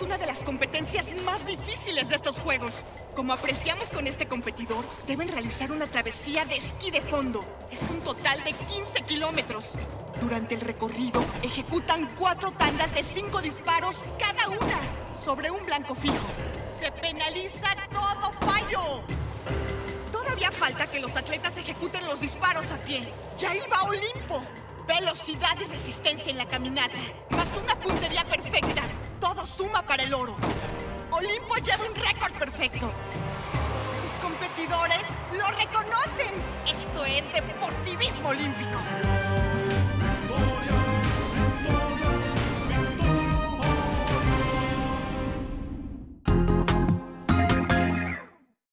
es una de las competencias más difíciles de estos juegos. Como apreciamos con este competidor, deben realizar una travesía de esquí de fondo. Es un total de 15 kilómetros. Durante el recorrido, ejecutan 4 tandas de 5 disparos cada una sobre un blanco fijo. ¡Se penaliza todo fallo! Todavía falta que los atletas ejecuten los disparos a pie. ¡Ya iba Olimpo! Velocidad y resistencia en la caminata, más una puntería perfecta. Todo suma para el oro. Olimpo lleva un récord perfecto. Sus competidores lo reconocen. Esto es deportivismo olímpico.